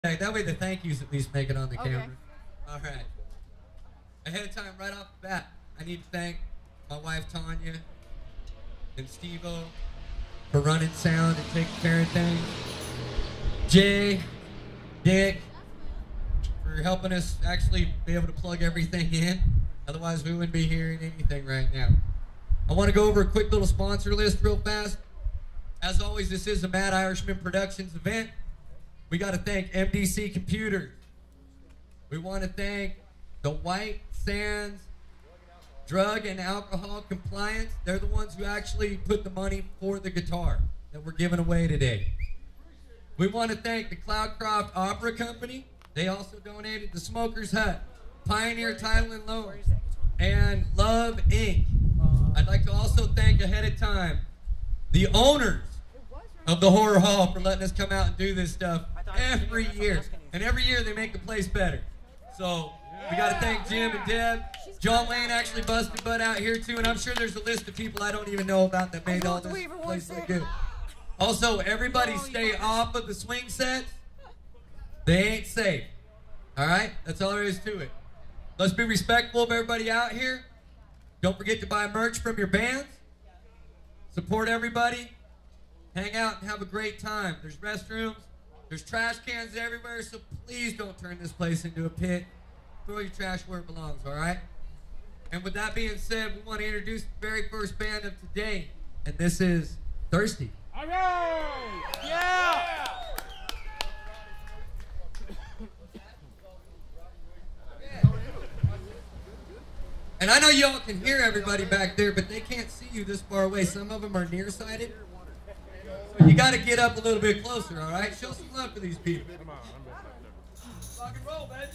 That way the thank yous at least make it on the Okay. camera. All right. Ahead of time, right off the bat, I need to thank my wife Tanya and Steve-O for running sound and taking care of things. Jay, Dick, for helping us actually be able to plug everything in. Otherwise, we wouldn't be hearing anything right now. I want to go over a quick little sponsor list real fast. As always, this is a Mad Irishman Productions event. We got to thank MDC Computers. We want to thank the White Sands Drug and Alcohol Compliance. They're the ones who actually put the money for the guitar that we're giving away today. We want to thank the Cloudcroft Opera Company. They also donated the Smoker's Hut, Pioneer Title and Loan, and Love Inc. I'd like to also thank ahead of time the owners of the Horror Hall for letting us come out and do this stuff every year. And every year they make the place better. So we got to thank Jim and Deb. John Wayne actually busted butt out here too, and I'm sure there's a list of people I don't even know about that made all this place look good. Also, everybody stay off of the swing sets. They ain't safe. All right? That's all there is to it. Let's be respectful of everybody out here. Don't forget to buy merch from your bands. Support everybody. Hang out and have a great time. There's restrooms. There's trash cans everywhere, so please don't turn this place into a pit. Throw your trash where it belongs, all right? And with that being said, we want to introduce the very first band of today, and this is Thirsty. All right! Yeah! And I know y'all can hear everybody back there, but they can't see you this far away. Some of them are nearsighted. So you got to get up a little bit closer, all right? Show some love for these people. Come on, Rock and roll, baby.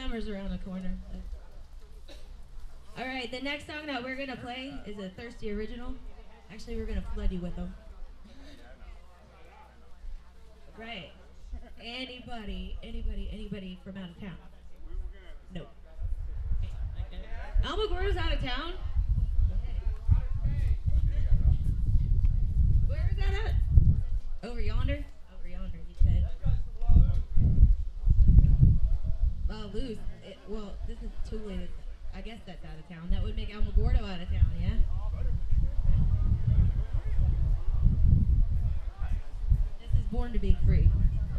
summer's around the corner. All right, the next song that we're gonna play is a Thirsty original. Actually, we're gonna flood you with them. Right. Anybody from out of town? No. Alamogordo's out of town? Where is that at? Over yonder? Over yonder, he said. Luz. Well, this is Tule. I guess that's out of town. That would make Alamogordo out of town, yeah? This is Born to Be Free.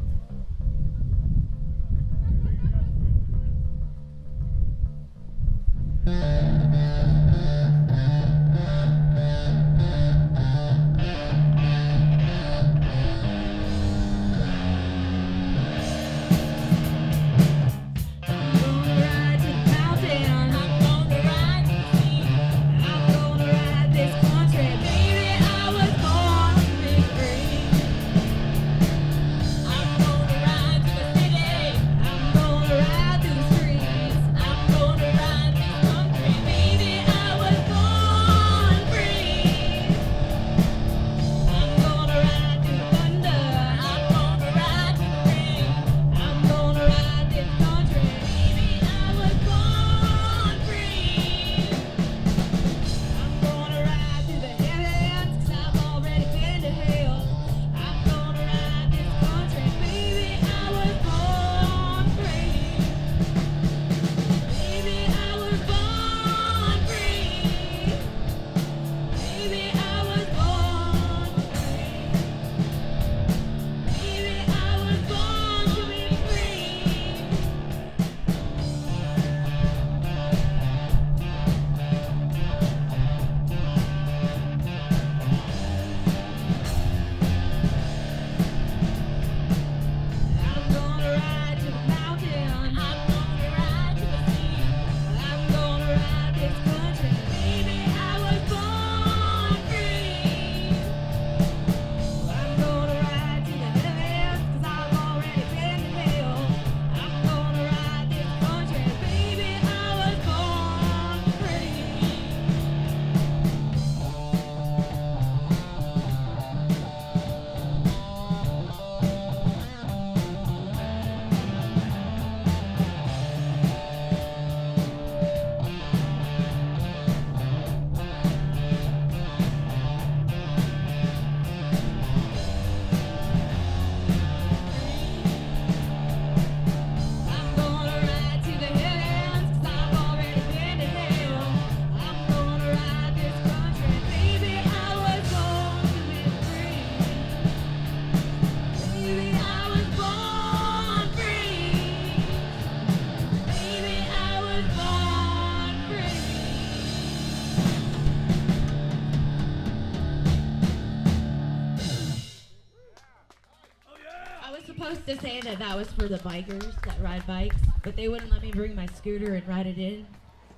To say that was for the bikers that ride bikes, but they wouldn't let me bring my scooter and ride it in.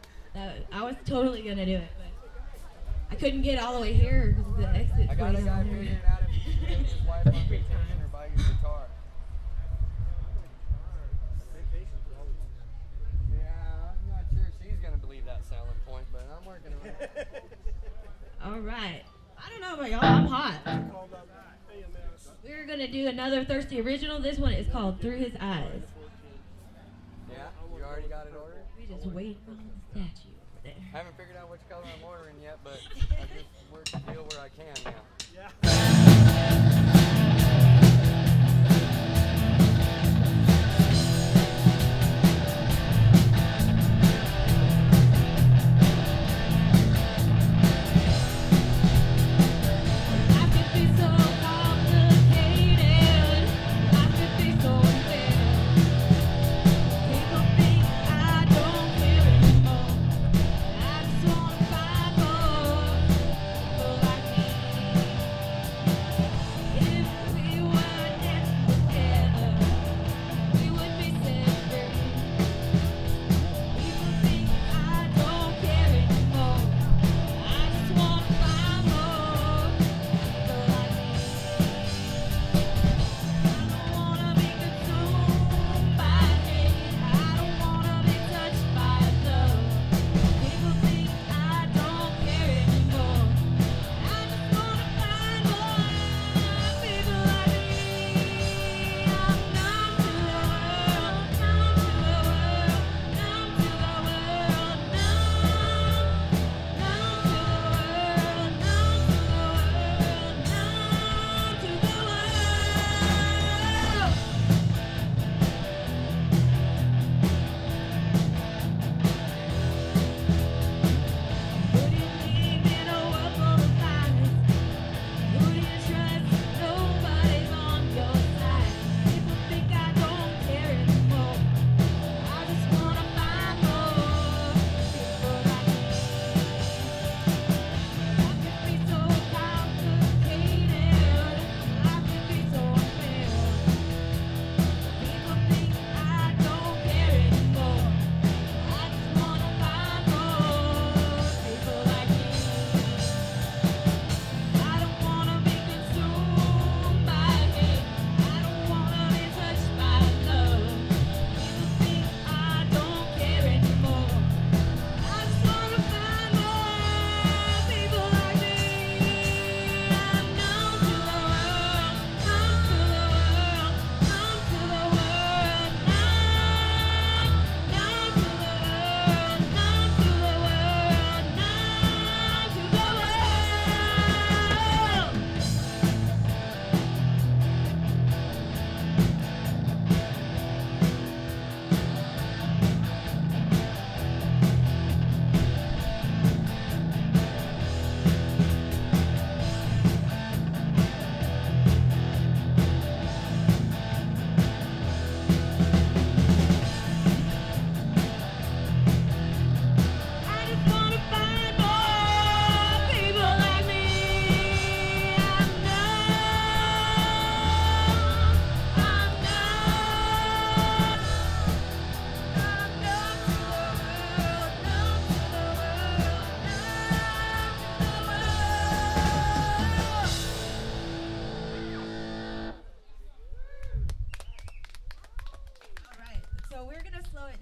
I was totally gonna do it, but I couldn't get all the way here because of the exit. I got a guy figuring out if he can take his wife on vacation or buy his guitar. Yeah, I'm not sure she's gonna believe that selling point, but I'm working on it. All right. I don't know about y'all. I'm hot. We're gonna do another Thirsty original. This one is called Through His Eyes. Yeah, you already got it ordered? We just wait on the statue over there. I haven't figured out which color I'm ordering yet, but I just work the deal where I can now. Yeah. Yeah.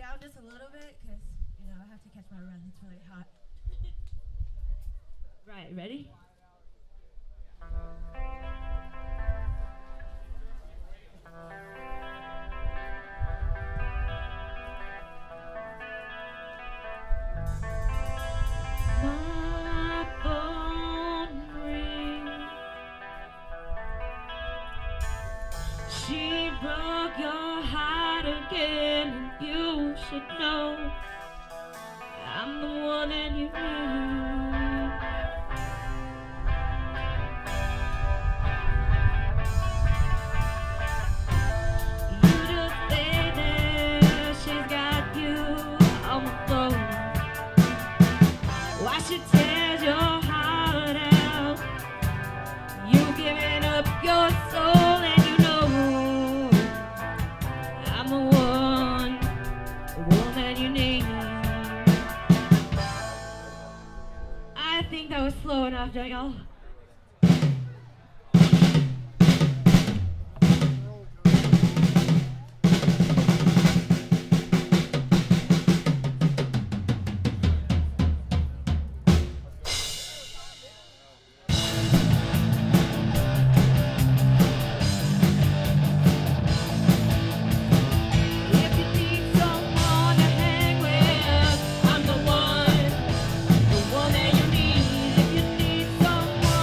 down just a little bit because, I have to catch my breath. It's really hot. Right, ready? My phone rings. She broke your heart again, and you should know I'm the one that you need. You just stay there, she's got you on the phone. Why she tears your heart out? You giving up your soul, and you know I'm the one that you need. I think that was slow enough, don't y'all? If you need someone to hang with, I'm the one that you need. If you need someone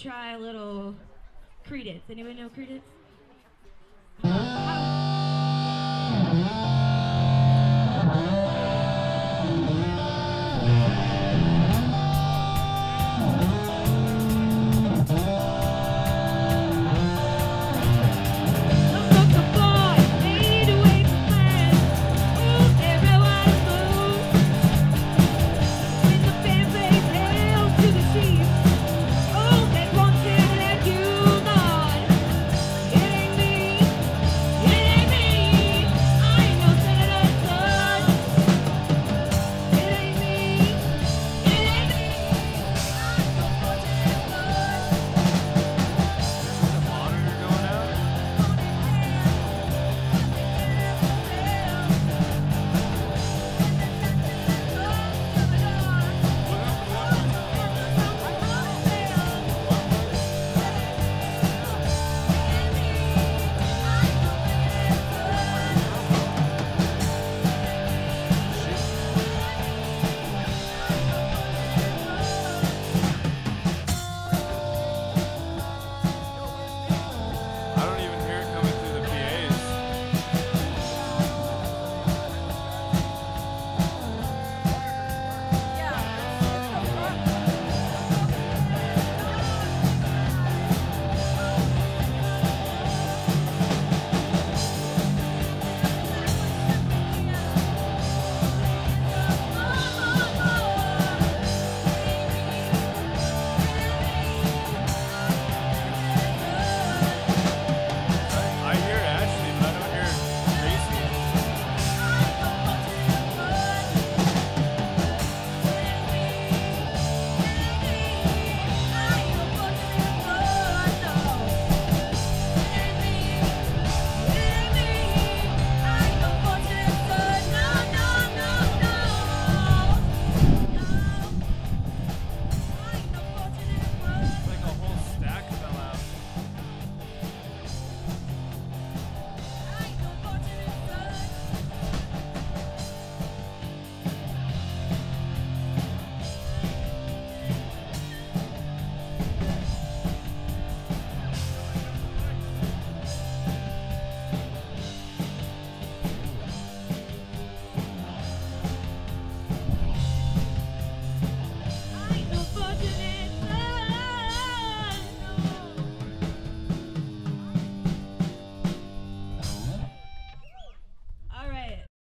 try a little Credence. Anyone know Credence?